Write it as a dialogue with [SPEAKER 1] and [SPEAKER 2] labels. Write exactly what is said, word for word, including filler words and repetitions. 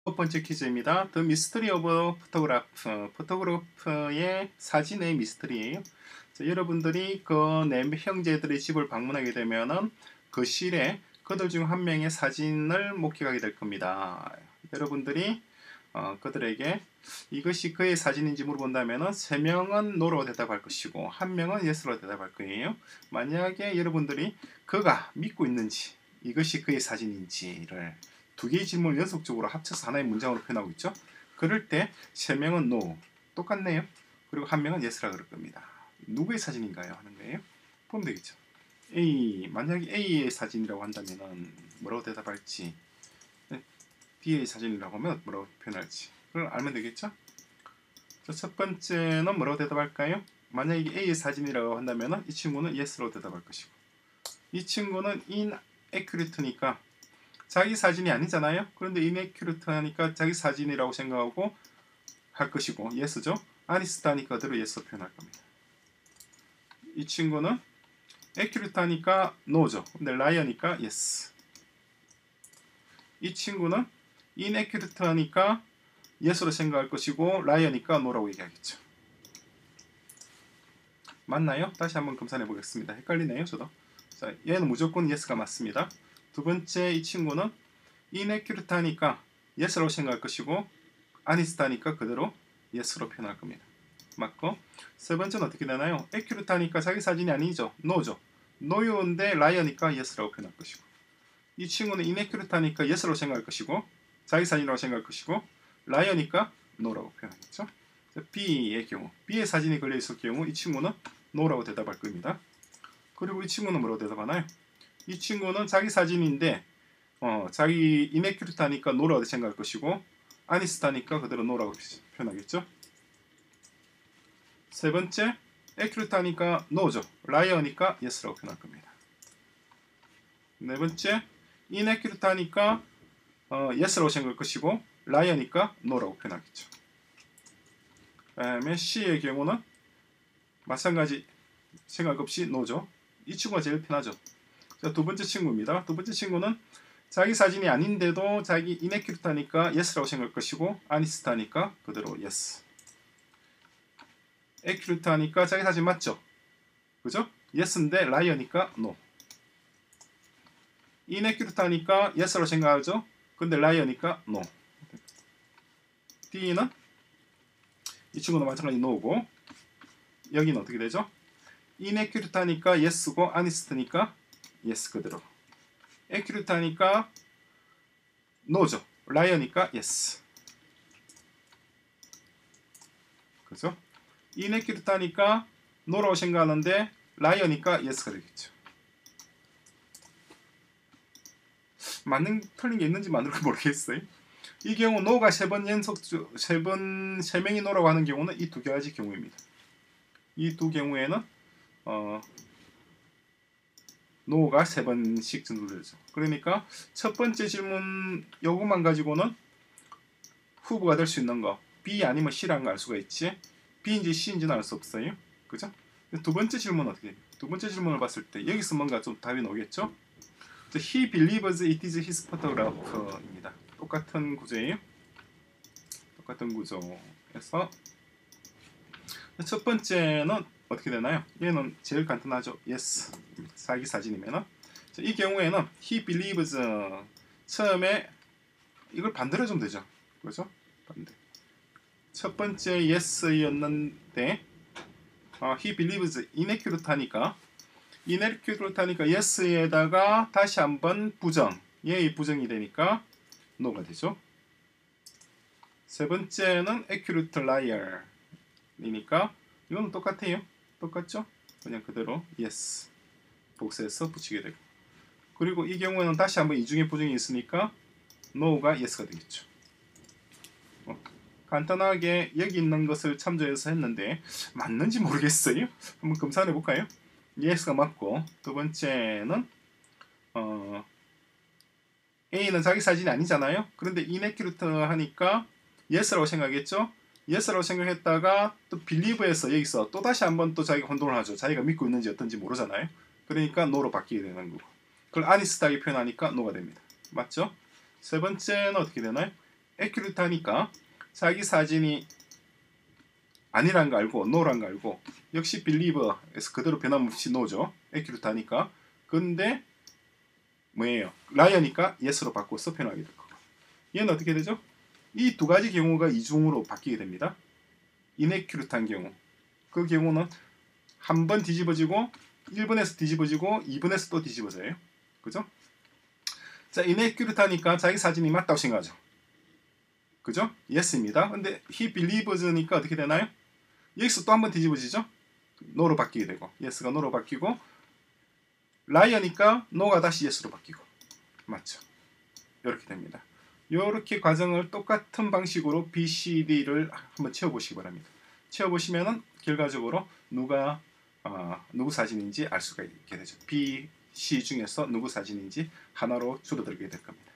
[SPEAKER 1] 첫 번째 퀴즈입니다. The Mystery of Photograph. 포토그래프의 사진의 미스터리예요. 자, 여러분들이 그 네 형제들의 집을 방문하게 되면은 그 실에 그들 중 한 명의 사진을 목격하게 될 겁니다. 여러분들이 어, 그들에게 이것이 그의 사진인지 물어본다면은 세 명은 no로 대답할 것이고 한 명은 yes로 대답할 거예요. 만약에 여러분들이 그가 믿고 있는지 이것이 그의 사진인지를 두 개의 질문을 연속적으로 합쳐서 하나의 문장으로 표현하고 있죠. 그럴 때 세 명은 no 똑같네요. 그리고 한 명은 yes라 그럴 겁니다. 누구의 사진인가요? 하는 거예요. 보면 되겠죠. A 만약에 A의 사진이라고 한다면은 뭐라고 대답할지, B의 사진이라고 하면 뭐라고 표현할지 그걸 알면 되겠죠. 자, 첫 번째는 뭐라고 대답할까요? 만약에 A의 사진이라고 한다면은 이 친구는 yes로 대답할 것이고, 이 친구는 inaccurately니까 자기 사진이 아니잖아요. 그런데 inaccurate 하니까 자기 사진이라고 생각하고 할 것이고 yes죠. honest 하니까 그대로 yes 표현할 겁니다. 이 친구는 accurate 하니까 no죠. 근데 liar니까 yes. 이 친구는 inaccurate 하니까 yes로 생각할 것이고 liar니까 no라고 얘기하겠죠. 맞나요? 다시 한번 검사해 보겠습니다. 헷갈리네요, 저도. 자, 얘는 무조건 yes가 맞습니다. 두 번째 이 친구는 inaccurate 하니까 yes라고 생각할 것이고 honest 하니까 그대로 yes로 표현할 겁니다. 맞고, 세 번째는 어떻게 되나요? accurate 하니까 자기 사진이 아니죠. no죠. no요인데 liar니까 yes라고 표현할 것이고, 이 친구는 inaccurate 하니까 yes라고 생각할 것이고 자기 사진이라고 생각할 것이고 liar니까 no라고 표현하겠죠. B의 경우, B의 사진이 걸려있을 경우 이 친구는 no라고 대답할 겁니다. 그리고 이 친구는 뭐라고 대답하나요? 이 친구는 자기 사진인데 어, 자기 inaccurate 하니까 no라고 생각할 것이고 honest 하니까 그대로 no라고 표현하겠죠. 세 번째, accurate 하니까 no죠. liar니까 yes라고 표현할 겁니다. 네 번째, inaccurate 하니까 어, yes라고 생각할 것이고 liar니까 no라고 표현하겠죠. 그 다음에 C의 경우는 마찬가지 생각 없이 no죠. 이 친구가 제일 편하죠. 자, 두 번째 친구입니다. 두 번째 친구는 자기 사진이 아닌데도 자기 inaccurate 하니까 yes라고 생각할 것이고 honest 하니까 그대로 yes. accurate 하니까 자기 사진 맞죠? 그죠? yes인데 liar니까 no. inaccurate 하니까 yes라고 생각하죠? 근데 liar니까 no. D는 이 친구도 마찬가지 no고, 여기는 어떻게 되죠? inaccurate 하니까 yes고 honest니까 yes 그대로. accurate 하니까 no죠. liar니까 yes. 그죠? inaccurate 하니까 no라고 생각하는데 liar니까 yes가 되겠죠. 맞는 틀린 게 있는지 만들까 모르겠어요. 이 경우 no가 세 번 연속 세 번 세 명이 no라고 하는 경우는 이 두 가지 경우입니다. 이 두 경우에는 어, no가 세 번씩 정도 되죠. 그러니까 첫 번째 질문 요것만 가지고는 후보가 될 수 있는 거 B 아니면 C라는 걸 알 수가 있지, B인지 C인지는 알 수 없어요. 그죠? 두 번째 질문은 어떻게 해요? 두 번째 질문을 봤을 때 여기서 뭔가 좀 답이 나오겠죠? He believes it is his photograph입니다. 똑같은 구조예요. 똑같은 구조에서 첫 번째는 어떻게 되나요? 얘는 제일 간단하죠. yes. 자기 사진이면은. 이 경우에는 he believes 처음에 이걸 반대로 해주면 되죠. 그렇죠? 반대. 첫 번째 yes였는데 어, he believes inaccurate 하니까 inaccurate 하니까 yes에다가 다시 한번 부정, 얘의 부정이 되니까 no가 되죠. 세 번째는 accurate liar이니까 이거는 똑같아요. 똑같죠? 그냥 그대로 yes 복수해서 붙이게 되고, 그리고 이 경우에는 다시 한번 이중의 부정이 있으니까 no가 yes가 되겠죠. 어, 간단하게 여기 있는 것을 참조해서 했는데 맞는지 모르겠어요. 한번 검사해 볼까요? yes가 맞고, 두 번째는 어, A는 자기 사진이 아니잖아요. 그런데 inaccurate 하니까 yes라고 생각했죠. yes라고 생각했다가 또 believe에서 여기서 또 다시 한번 또 자기가 혼동을 하죠. 자기가 믿고 있는지 어떤지 모르잖아요. 그러니까 no로 바뀌게 되는 거고, 그걸 honest하게 표현하니까 no가 됩니다. 맞죠? 세 번째는 어떻게 되나요? 에큐리트하니까 자기 사진이 아니란 거 알고 no란 거 알고 역시 believe에서 그대로 변함없이 no죠. 에큐리트하니까. 근데 뭐예요? liar니까 yes로 바꿔서 표현하게 될 거고. 얘는 어떻게 되죠? 이 두 가지 경우가 이중으로 바뀌게 됩니다. inaccurate한 경우. 그 경우는 한 번 뒤집어지고 일 번에서 뒤집어지고 이 번에서 또 뒤집어져요. 그죠? 자, inaccurate하니까 자기 사진이 맞다고 생각하죠. 그죠? yes입니다. 근데 he believes니까 어떻게 되나요? 여기서 또 한 번 뒤집어지죠? no로 바뀌게 되고 yes가 no로 바뀌고 liar니까 no가 다시 yes로 바뀌고 맞죠? 이렇게 됩니다. 이렇게 과정을 똑같은 방식으로 B, C, D를 한번 채워보시기 바랍니다. 채워보시면은 결과적으로 누가 어, 누구 사진인지 알 수가 있게 되죠. B, C 중에서 누구 사진인지 하나로 줄어들게 될 겁니다.